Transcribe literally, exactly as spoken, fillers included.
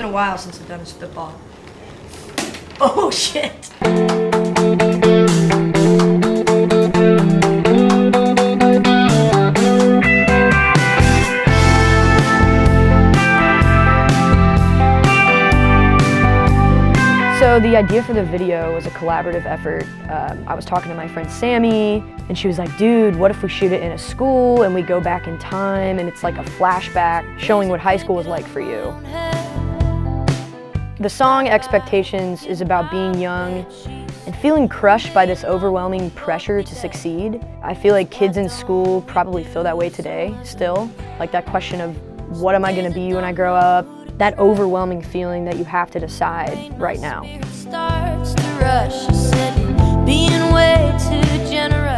been a while since I've done a spitball. Oh shit! So the idea for the video was a collaborative effort. Um, I was talking to my friend Sammy, and she was like, dude, what if we shoot it in a school and we go back in time and it's like a flashback showing what high school was like for you. The song Expectations is about being young and feeling crushed by this overwhelming pressure to succeed. I feel like kids in school probably feel that way today still. Like that question of what am I gonna be when I grow up? That overwhelming feeling that you have to decide right now. Starts to rush, being way too generous.